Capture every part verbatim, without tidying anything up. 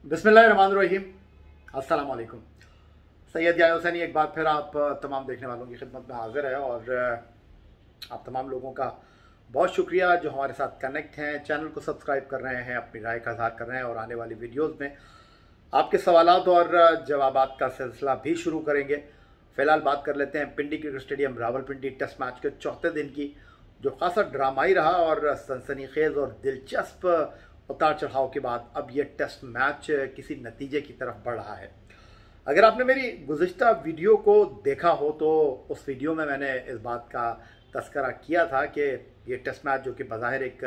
बिस्मिल्लाहिर्रहमानिर्रहीम। अस्सलाम वालेकुम। सैयद याहिया हुसैनी एक बार फिर आप तमाम देखने वालों की खिदमत में हाजिर है और आप तमाम लोगों का बहुत शुक्रिया जो हमारे साथ कनेक्ट हैं, चैनल को सब्सक्राइब कर रहे हैं, अपनी राय का इज़हार कर रहे हैं और आने वाली वीडियोस में आपके सवालात और जवाबात का सिलसिला भी शुरू करेंगे। फ़िलहाल बात कर लेते हैं Pindi cricket stadium Rawalpindi test match के चौथे दिन की, जो खासा ड्रामाई रहा और सनसनीखेज और दिलचस्प उतार चढ़ाव के बाद अब ये टेस्ट मैच किसी नतीजे की तरफ बढ़ रहा है। अगर आपने मेरी गुज़िश्ता वीडियो को देखा हो तो उस वीडियो में मैंने इस बात का तस्करा किया था कि ये टेस्ट मैच जो कि बज़ाहिर एक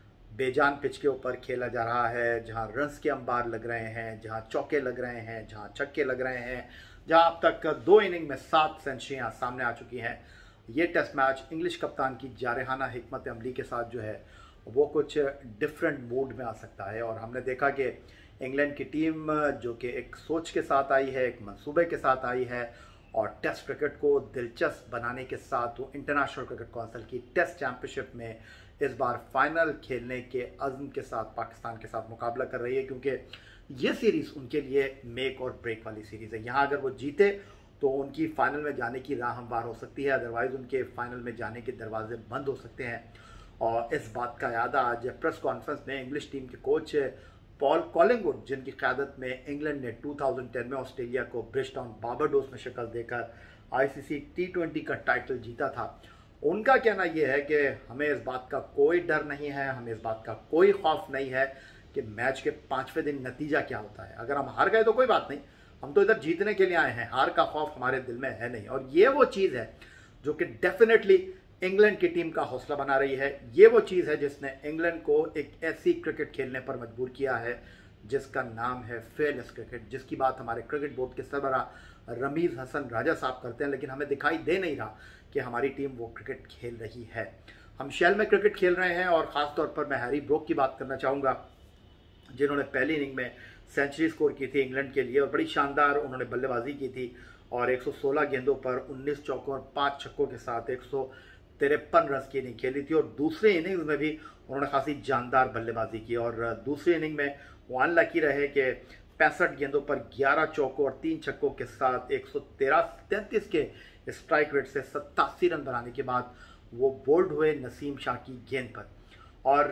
बेजान पिच के ऊपर खेला जा रहा है, जहां रन्स के अंबार लग रहे हैं, जहां चौके लग रहे हैं, जहां छक्के लग रहे हैं, जहां अब तक दो इनिंग में सात सेंचुरियां सामने आ चुकी हैं, ये टेस्ट मैच इंग्लिश कप्तान की जारहाना हिकमत अमली के साथ जो है वो कुछ डिफरेंट मूड में आ सकता है। और हमने देखा कि इंग्लैंड की टीम जो कि एक सोच के साथ आई है, एक मंसूबे के साथ आई है और टेस्ट क्रिकेट को दिलचस्प बनाने के साथ वो इंटरनेशनल क्रिकेट काउंसिल की टेस्ट चैंपियनशिप में इस बार फाइनल खेलने के अज़्म के साथ पाकिस्तान के साथ मुकाबला कर रही है, क्योंकि ये सीरीज़ उनके लिए मेक और ब्रेक वाली सीरीज़ है। यहाँ अगर वो जीते तो उनकी फाइनल में जाने की राह हमवार हो सकती है, अदरवाइज़ उनके फाइनल में जाने के दरवाजे बंद हो सकते हैं। और इस बात का याद आज प्रेस कॉन्फ्रेंस में इंग्लिश टीम के कोच पॉल कॉलिंगवुड, जिनकी क़यादत में इंग्लैंड ने दो हज़ार दस में ऑस्ट्रेलिया को ब्रिजटाउन बारबाडोस में शिकस्त देकर आईसीसी टी ट्वेंटी का टाइटल जीता था, उनका कहना यह है कि हमें इस बात का कोई डर नहीं है, हमें इस बात का कोई खौफ नहीं है कि मैच के पाँचवें दिन नतीजा क्या होता है। अगर हम हार गए तो कोई बात नहीं, हम तो इधर जीतने के लिए आए हैं, हार का खौफ हमारे दिल में है नहीं। और ये वो चीज़ है जो कि डेफिनेटली इंग्लैंड की टीम का हौसला बना रही है। ये वो चीज़ है जिसने इंग्लैंड को एक ऐसी क्रिकेट खेलने पर मजबूर किया है जिसका नाम है फेयरलेस क्रिकेट, जिसकी बात हमारे क्रिकेट बोर्ड के सरबरा रमीज़ हसन राजा साहब करते हैं, लेकिन हमें दिखाई दे नहीं रहा कि हमारी टीम वो क्रिकेट खेल रही है। हम शेल में क्रिकेट खेल रहे हैं और ख़ास तौर पर मैं हैरी ब्रोक की बात करना चाहूँगा, जिन्होंने पहली इनिंग में सेंचुरी स्कोर की थी इंग्लैंड के लिए और बड़ी शानदार उन्होंने बल्लेबाजी की थी और एक सौ सोलह गेंदों पर उन्नीस चौकों और पाँच छक्कों के साथ एक सौ तिरपन रन की इनिंग खेली थी। और दूसरे इनिंग्स में भी उन्होंने खासी जानदार बल्लेबाजी की और दूसरी इनिंग में वो अनलकी रहे कि पैंसठ गेंदों पर ग्यारह चौकों और तीन छक्कों के साथ एक सौ तेरह तैंतीस के स्ट्राइक रेट से सत्तासी रन बनाने के बाद वो बोल्ड हुए नसीम शाह की गेंद पर। और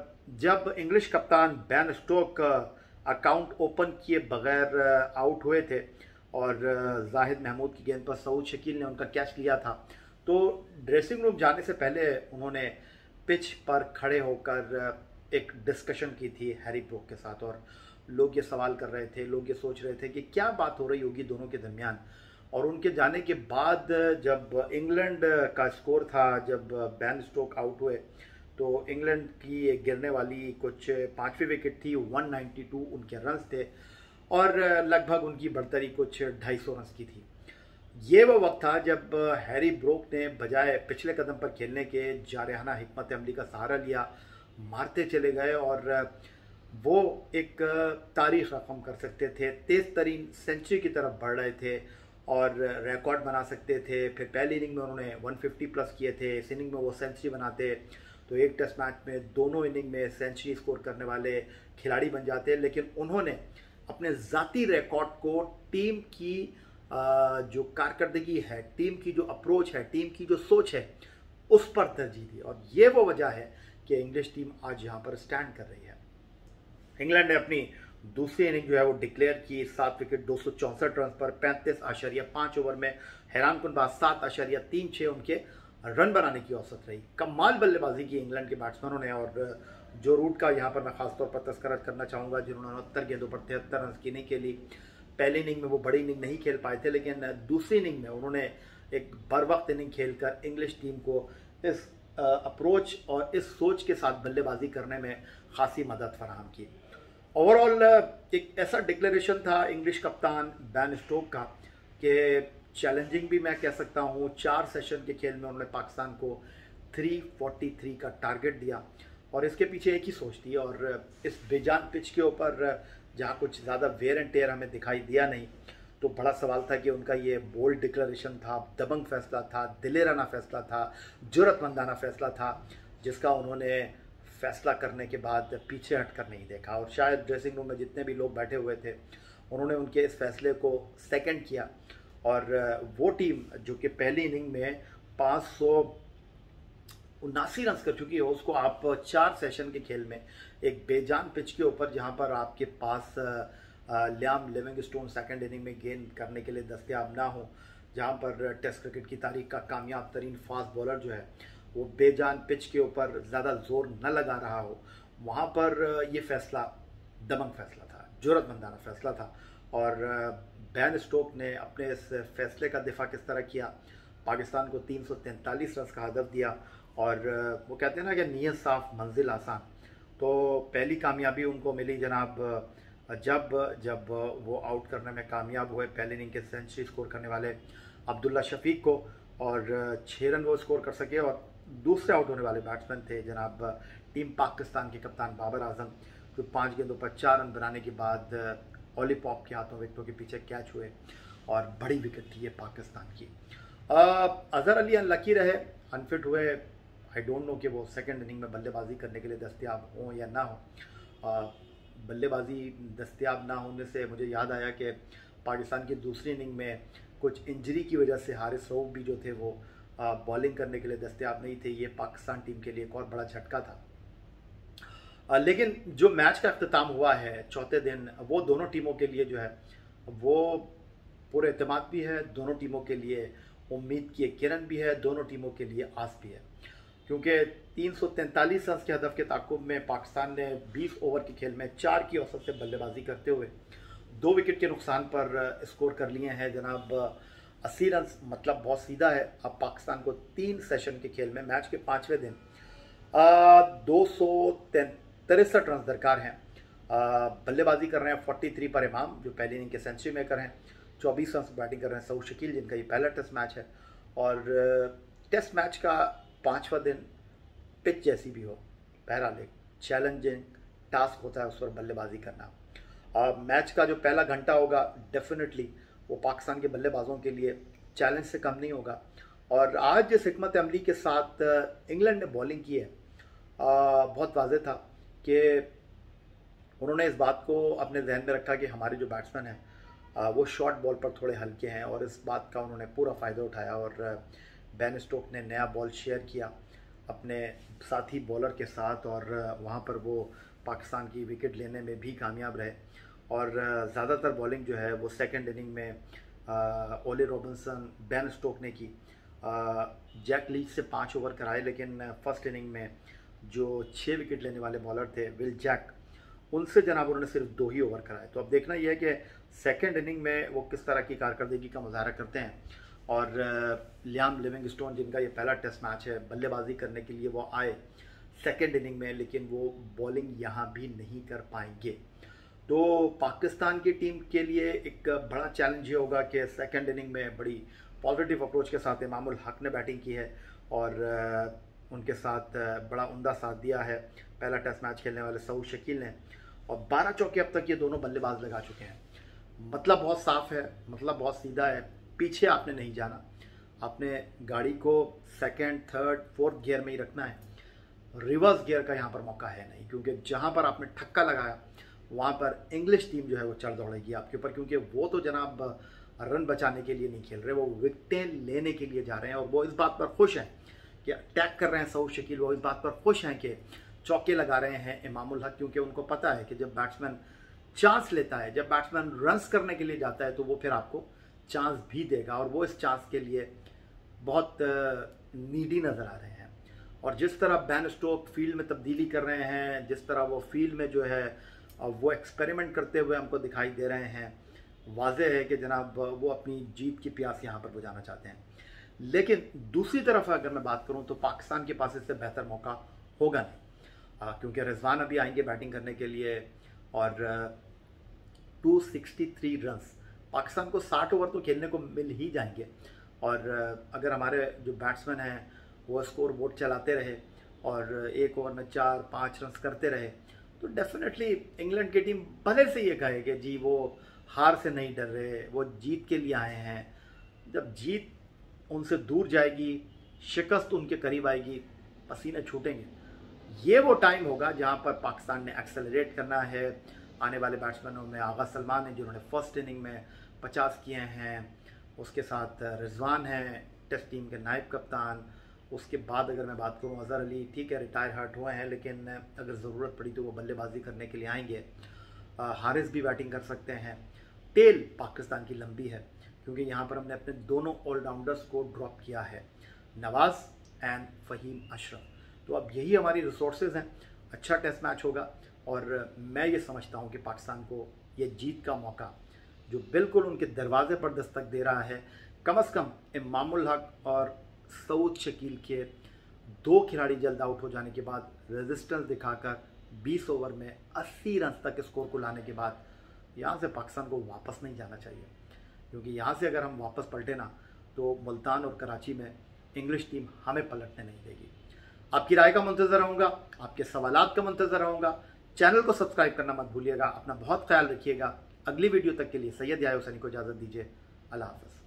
जब इंग्लिश कप्तान बेन स्टोक अकाउंट ओपन किए बगैर आउट हुए थे और जाहिद महमूद की गेंद पर सऊद शकील ने उनका कैच लिया था, तो ड्रेसिंग रूम जाने से पहले उन्होंने पिच पर खड़े होकर एक डिस्कशन की थी हैरी ब्रोक के साथ और लोग ये सवाल कर रहे थे, लोग ये सोच रहे थे कि क्या बात हो रही होगी दोनों के दरमियान। और उनके जाने के बाद जब इंग्लैंड का स्कोर था, जब बेन स्टोक आउट हुए, तो इंग्लैंड की गिरने वाली कुछ पाँचवीं विकेट थी, एक सौ बानवे उनके रन्स थे और लगभग उनकी बढ़तरी कुछ ढाई सौ रन की थी। ये वो वक्त था जब हैरी ब्रोक ने बजाय पिछले कदम पर खेलने के जारहाना हिकमत अमली का सहारा लिया, मारते चले गए और वो एक तारीख रकम कर सकते थे, तेज़ तरीन सेंचुरी की तरफ बढ़ रहे थे और रिकॉर्ड बना सकते थे। फिर पहली इनिंग में उन्होंने एक सौ पचास प्लस किए थे, इस इनिंग में वो सेंचुरी बनाते तो एक टेस्ट मैच में दोनों इनिंग में सेंचुरी स्कोर करने वाले खिलाड़ी बन जाते। लेकिन उन्होंने अपने ज़ाती रिकॉर्ड को टीम की जो कारकर्दगी है, टीम की जो अप्रोच है, टीम की जो सोच है, उस पर तरजीह दी और ये वो वजह है कि इंग्लिश टीम आज यहाँ पर स्टैंड कर रही है। इंग्लैंड ने अपनी दूसरी इनिंग जो है वो डिक्लेयर की, सात विकेट दो सौ चौंसठ रन पर पैंतीस आशारिया पाँच ओवर में हैरानकुन बात सात आशारिया तीन छः उनके रन बनाने की औसत रही। कमाल बल्लेबाजी की इंग्लैंड के बैट्समैनों ने और जो रूट का यहाँ पर मैं खासतौर पर तस्करा करना चाहूँगा, जिन्होंने उनहत्तर गेंदों पर तिहत्तर रन की इनिंग खेली। पहली इनिंग में वो बड़ी इनिंग नहीं खेल पाए थे, लेकिन दूसरी इनिंग में उन्होंने एक बर वक्त इनिंग खेलकर इंग्लिश टीम को इस अप्रोच और इस सोच के साथ बल्लेबाजी करने में खासी मदद फराहम की। ओवरऑल एक ऐसा डिक्लेरेशन था इंग्लिश कप्तान बेन स्टोक का कि चैलेंजिंग भी मैं कह सकता हूँ। चार सेशन के खेल में उन्होंने पाकिस्तान को तीन सौ तैंतालीस का टारगेट दिया और इसके पीछे एक ही सोच थी। और इस बेजान पिच के ऊपर जहाँ कुछ ज़्यादा वेयर एंड टेयर हमें दिखाई दिया नहीं, तो बड़ा सवाल था कि उनका ये बोल्ड डिक्लेरेशन था, दबंग फैसला था, दिलेराना फैसला था, जुर्रतमंदाना फैसला था, जिसका उन्होंने फैसला करने के बाद पीछे हट कर नहीं देखा, और शायद ड्रेसिंग रूम में जितने भी लोग बैठे हुए थे उन्होंने उनके इस फैसले को सेकंड किया। और वो टीम जो कि पहली इनिंग में पाँच सौ उनासी रन कर चुकी है, उसको आप चार सेशन के खेल में एक बेजान पिच के ऊपर, जहां पर आपके पास लियाम लिविंगस्टोन सेकंड इनिंग में गेंद करने के लिए दस्तयाब ना हो, जहां पर टेस्ट क्रिकेट की तारीख का कामयाब तरीन फास्ट बॉलर जो है वो बेजान पिच के ऊपर ज़्यादा जोर न लगा रहा हो, वहाँ पर ये फैसला दमंग फैसला था, जुर्रतमंदाना फैसला था। और बैन स्टोक ने अपने इस फैसले का दिफा किस तरह किया, पाकिस्तान को तीन सौ तैंतालीस रन का हदफ दिया। और वो कहते हैं ना कि नीयत साफ मंजिल आसान, तो पहली कामयाबी उनको मिली जनाब जब जब वो आउट करने में कामयाब हुए पहले इनिंग के सेंचुरी स्कोर करने वाले अब्दुल्ला शफीक को, और छः रन वो स्कोर कर सके। और दूसरे आउट होने वाले बैट्समैन थे जनाब टीम पाकिस्तान के कप्तान बाबर आजम, जो पाँच गेंदों पर चार रन बनाने के बाद ऑली पॉप के हाथों विकेटों के पीछे कैच हुए, और बड़ी विकेट थी ये पाकिस्तान की। अजहर अली अनलकी रहे, अनफिट हुए। आई डोंट नो कि वो सेकंड इनिंग में बल्लेबाजी करने के लिए दस्तयाब हों या ना हो। बल्लेबाजी दस्तयाब ना होने से मुझे याद आया कि पाकिस्तान की दूसरी इनिंग में कुछ इंजरी की वजह से हारिस रऊफ भी जो थे वो बॉलिंग करने के लिए दस्तयाब नहीं थे। ये पाकिस्तान टीम के लिए एक और बड़ा झटका था। आ, लेकिन जो मैच का अख्ताम हुआ है चौथे दिन, वो दोनों टीमों के लिए जो है वो पूरे एतमाद भी है, दोनों टीमों के लिए उम्मीद की एक किरण भी है, दोनों टीमों के लिए आस भी है। क्योंकि तीन सौ तैंतालीस रन के हदफ के ताकुब में पाकिस्तान ने बीस ओवर के खेल में चार की औसत से बल्लेबाजी करते हुए दो विकेट के नुकसान पर स्कोर कर लिए हैं जनाब अस्सी रन। मतलब बहुत सीधा है। अब पाकिस्तान को तीन सेशन के खेल में मैच के पाँचवें दिन दो सौ तिरसठ रन दरकार हैं। बल्लेबाजी कर रहे हैं तैंतालीस पर इमाम, जो पहली इनिंग के सेंचुरी मेकर हैं। चौबीस रन बैटिंग कर रहे हैं सऊद शकील, जिनका ये पहला टेस्ट मैच है। और टेस्ट मैच का पाँचवा दिन पिच जैसी भी हो, बहरहाल एक चैलेंजिंग टास्क होता है उस पर बल्लेबाजी करना। आ, मैच का जो पहला घंटा होगा डेफिनेटली वो पाकिस्तान के बल्लेबाजों के लिए चैलेंज से कम नहीं होगा। और आज जिस हिकमत अमली के साथ इंग्लैंड ने बॉलिंग की है, आ, बहुत वाज़ेह था कि उन्होंने इस बात को अपने जहन में रखा कि हमारे जो बैट्समैन हैं वो शॉर्ट बॉल पर थोड़े हल्के हैं, और इस बात का उन्होंने पूरा फ़ायदा उठाया। और बैन स्टोक ने नया बॉल शेयर किया अपने साथी बॉलर के साथ, और वहाँ पर वो पाकिस्तान की विकेट लेने में भी कामयाब रहे। और ज़्यादातर बॉलिंग जो है वो सेकंड इनिंग में ओले रॉबिन्सन, बैन स्टोक ने की। जैक लीच से पाँच ओवर कराए, लेकिन फर्स्ट इनिंग में जो छः विकेट लेने वाले बॉलर थे विल जैक, उनसे जनाब उन्होंने सिर्फ दो ही ओवर कराए। तो अब देखना यह है कि सेकंड इनिंग में वो किस तरह की कारकर्दगी का मुजाहरा करते हैं। और लियाम लिविंगस्टोन, जिनका ये पहला टेस्ट मैच है, बल्लेबाजी करने के लिए वो आए सेकंड इनिंग में, लेकिन वो बॉलिंग यहाँ भी नहीं कर पाएंगे। तो पाकिस्तान की टीम के लिए एक बड़ा चैलेंज ये होगा कि सेकंड इनिंग में बड़ी पॉजिटिव अप्रोच के साथ इमामुल हक ने बैटिंग की है, और उनके साथ बड़ा उम्दा साथ दिया है पहला टेस्ट मैच खेलने वाले सऊद शकील ने। और बारह चौके अब तक ये दोनों बल्लेबाज लगा चुके हैं। मतलब बहुत साफ है, मतलब बहुत सीधा है। पीछे आपने नहीं जाना, आपने गाड़ी को सेकंड, थर्ड, फोर्थ गियर में ही रखना है। रिवर्स गियर का यहाँ पर मौका है नहीं, क्योंकि जहाँ पर आपने ठक्का लगाया वहाँ पर इंग्लिश टीम जो है वो चढ़ दौड़ेगी आपके ऊपर, क्योंकि वो तो जनाब रन बचाने के लिए नहीं खेल रहे, वो विकेटें लेने के लिए जा रहे हैं। और वो इस बात पर खुश हैं कि अटैक कर रहे हैं सऊद शकील, वो इस बात पर खुश हैं कि चौके लगा रहे हैं इमामुल हक, क्योंकि उनको पता है कि जब बैट्समैन चांस लेता है, जब बैट्समैन रन्स करने के लिए जाता है, तो वो फिर आपको चांस भी देगा, और वो इस चांस के लिए बहुत नीडी नज़र आ रहे हैं। और जिस तरह बैन स्टोक फील्ड में तब्दीली कर रहे हैं, जिस तरह वो फील्ड में जो है वो एक्सपेरिमेंट करते हुए हमको दिखाई दे रहे हैं, वाज़ेह है कि जनाब वो अपनी जीत की प्यास यहाँ पर बुझाना चाहते हैं। लेकिन दूसरी तरफ अगर मैं बात करूँ तो पाकिस्तान के पास इससे बेहतर मौका होगा नहीं, आ, क्योंकि रिजवान अभी आएंगे बैटिंग करने के लिए, और दो सौ तिरसठ रन्स पाकिस्तान को साठ ओवर तो खेलने को मिल ही जाएंगे। और अगर हमारे जो बैट्समैन हैं वो स्कोर बोर्ड चलाते रहे और एक ओवर में चार पाँच रन करते रहे, तो डेफिनेटली इंग्लैंड की टीम भले से ये कहे कि जी वो हार से नहीं डर रहे, वो जीत के लिए आए हैं। जब जीत उनसे दूर जाएगी, शिकस्त उनके करीब आएगी, पसीने छूटेंगे। ये वो टाइम होगा जहां पर पाकिस्तान ने एक्सेलरेट करना है। आने वाले बैट्समैनों में आगा सलमान है जिन्होंने फर्स्ट इनिंग में पचास किए हैं, उसके साथ रिजवान हैं टेस्ट टीम के नायब कप्तान। उसके बाद अगर मैं बात करूँ अज़हर अली, ठीक है रिटायर हर्ट हुए हैं लेकिन अगर ज़रूरत पड़ी तो वो बल्लेबाजी करने के लिए आएंगे। हारिस भी बैटिंग कर सकते हैं। टेल पाकिस्तान की लंबी है क्योंकि यहाँ पर हमने अपने दोनों ऑलराउंडर्स को ड्रॉप किया है, नवाज़ एंड फ़हीम अशरफ। तो अब यही हमारी रिसोर्सेज हैं। अच्छा टेस्ट मैच होगा और मैं ये समझता हूँ कि पाकिस्तान को ये जीत का मौका जो बिल्कुल उनके दरवाजे पर दस्तक दे रहा है, कम अज़ कम इमामुल हक और सऊद शकील के दो खिलाड़ी जल्द आउट हो जाने के बाद रेजिस्टेंस दिखाकर बीस ओवर में अस्सी रन तक स्कोर को लाने के बाद यहाँ से पाकिस्तान को वापस नहीं जाना चाहिए, क्योंकि यहाँ से अगर हम वापस पलटे ना तो मुल्तान और कराची में इंग्लिश टीम हमें पलटने नहीं देगी। आपकी राय का मुंतज़र रहूँगा, आपके सवालात का मुंतज़र रहूँगा। चैनल को सब्सक्राइब करना मत भूलिएगा। अपना बहुत ख्याल रखिएगा। अगली वीडियो तक के लिए सैयद याह्या हुसैनी को इजाज़त दीजिए। अल्लाह हाफ़िज़।